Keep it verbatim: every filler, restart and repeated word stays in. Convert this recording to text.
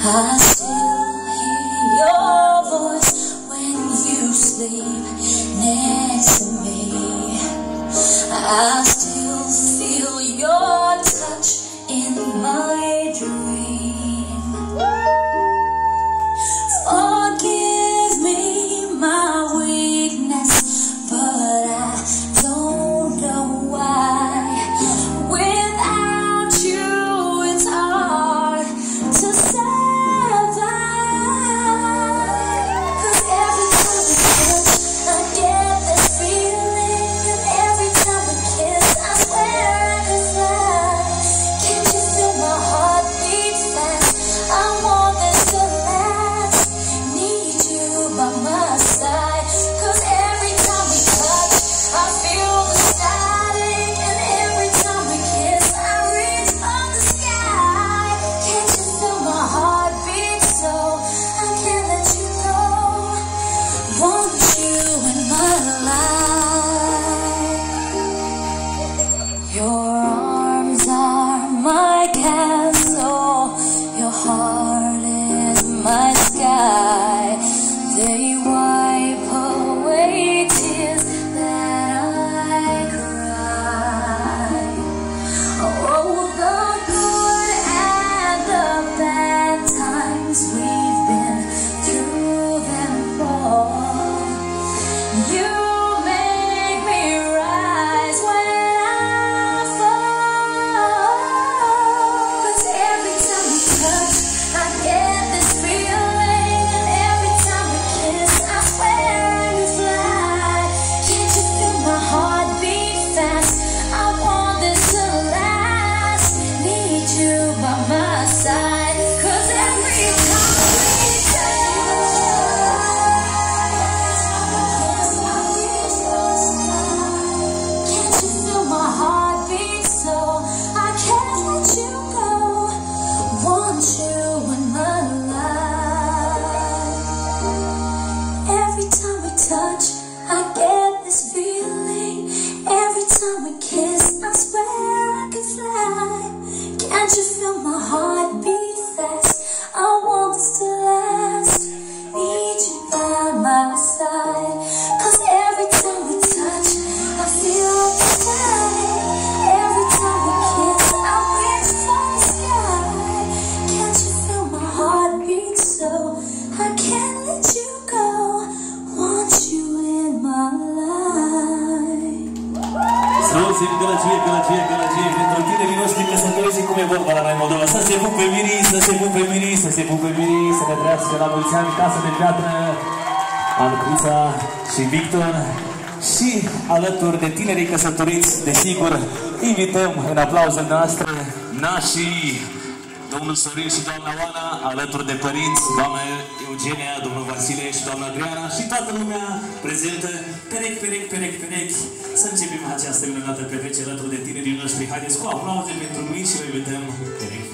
I still hear your voice when you sleep next to me. I still feel your touch in my dream. Forgive me my weakness, but I don't know why. Without you, it's hard to survive. 'Cause every time we touch, I get this feeling, and every time we kiss, I swear I could fly. Can't you feel my heart beat fast? I want this to last. Need you by my side. 'Cause every time we touch, I feel the static, and every time we kiss, I reach for the sky. Can't you feel my heart beat so I can't let you go? Want you in my life. Your arms are my castle, your heart is my sky. They wipe away tears that I cry. Oh, the good and the bad times, we've been through them all. You make me rise when I fall. 'Cause every time we touch, I get this feeling, and every time we kiss, I swear I could fly. Can't you feel my heart beat fast? I want this to last. Need you by my side. 'Cause every time we touch, I reach for the sky. Can't you feel my heart beat so I can't let you go? Want you in my life. Every time we touch, I get this feeling. Every time we kiss, I swear I could fly. Can't you feel my heart beat fast? I want this to last. Need you by my side. 'Cause every time we touch, I feel the static. Every time we kiss, I reach for the sky. Can't you feel my heart beat so I can't let you go? Want you in my life. Să auzim gălăgie, gălăgie, gălăgie pentru tinerii noștri căsătoriți. Cum e vorba la noi în Moldova? Să se pupe mirii, să se pupe mirii, să se pupe mirii, să ne trăiască la mulți ani, casă de piatră, Ancuța și Victor. Și alături de tinerii căsătoriți, desigur, invităm în aplauzele noastre nașii, domnul Sorin și doamna Oana, alături de părinți, doamna Eugenia, domnul Vasile și doamna Adriana și toată lumea prezentă, perechi, perechi, perechi, perechi. Să începem această minunată petrecere alături de tinerii noștri. Haideți cu aplauze pentru ei și vă invităm perechi.